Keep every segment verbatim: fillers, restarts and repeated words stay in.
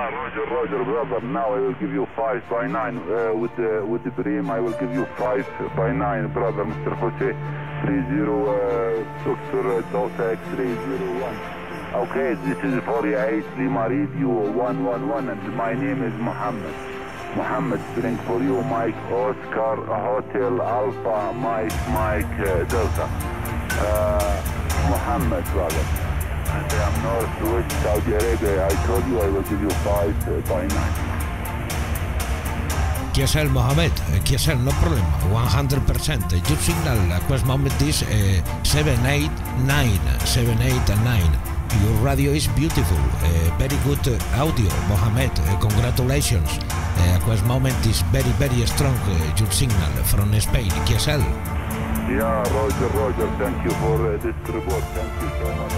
Roger, Roger, brother. Now I will give you five by nine uh, with the with the Bream. I will give you five by nine, brother, Mister Jose. Three zero, uh, Doctor Delta X three zero one. Okay, this is forty-eight Lima Radio one one one, and my name is Mohammed. Mohammed spelling for you, Mike Oscar Hotel Alpha Mike Mike uh, Delta. Uh, Mohammed, brother. And I'm northwest Saudi Arabia. I told you I will give you five uh, by nine. Kiesel Mohammed, Kiesel, no problem, one hundred percent. Your signal at this moment is uh, seven eight nine, seven eight nine. Your radio is beautiful, uh, very good audio, Mohammed, uh, congratulations. Uh, at this moment is very, very strong, uh, your signal from Spain, Kiesel. Yeah, Roger, Roger, thank you for uh, this report, thank you so much.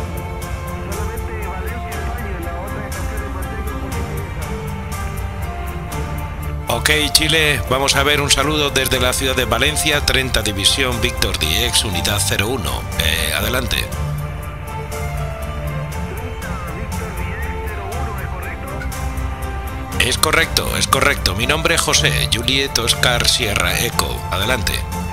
Ok, Chile, vamos a ver un saludo desde la ciudad de Valencia, treinta División Víctor D X, unidad cero uno. Eh, adelante. Es correcto, es correcto. Mi nombre es José, Juliet Oscar Sierra Eco. Adelante.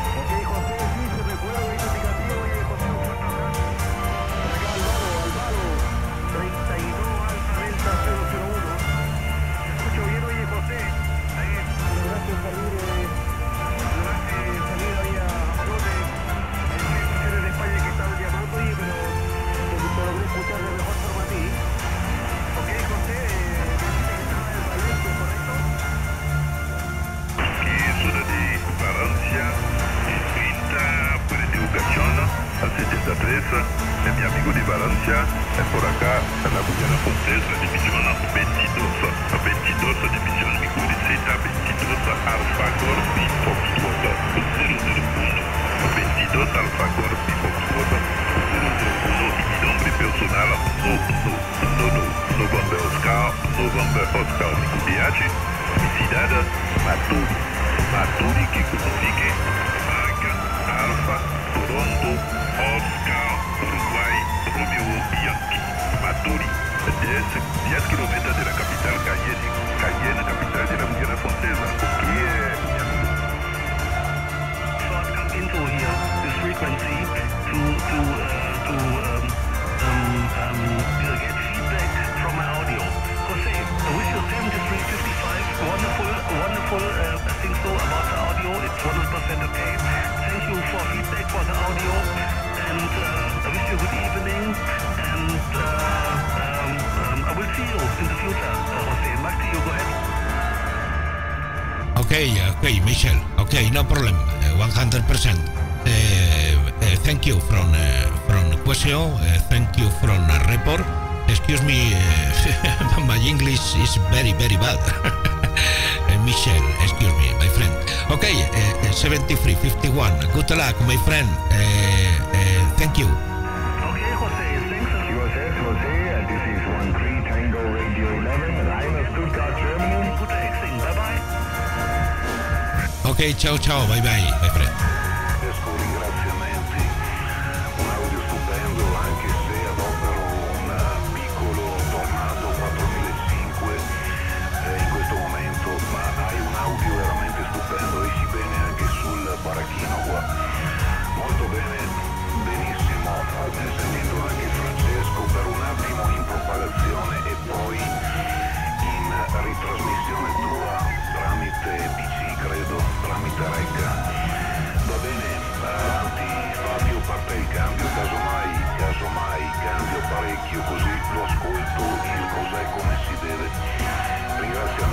Okay, okay, Michel. Okay, no problem. Uh, one hundred percent. Uh, uh, thank you from uh, from question. Uh, thank you from uh, report. Excuse me, uh, my English is very very bad. uh, Michel, excuse me, my friend. Okay, uh, seventy-three fifty-one. Good luck, my friend. Uh, uh, thank you. Okay, Jose. Thanks. U S S Jose. Uh, this is one three Tango Radio eleven, and I'm in Stuttgart, Germany. Good evening. Bye bye. Ok, ciao ciao, bye bye, my friend. Con ringraziamenti, un audio stupendo anche se adopero un piccolo Tornado quattromilacinque eh, in questo momento, ma hai un audio veramente stupendo, esci bene anche sul baracchino qua. Molto bene, benissimo, almeno sentendo anche Francesco per un attimo in propagazione e poi in ritrasmissione tua tramite P C, credo, tramite Recca. Va bene, avanti Fabio, parte il cambio, casomai, casomai cambio parecchio così lo ascolto il cos'è come si deve. Ringraziamento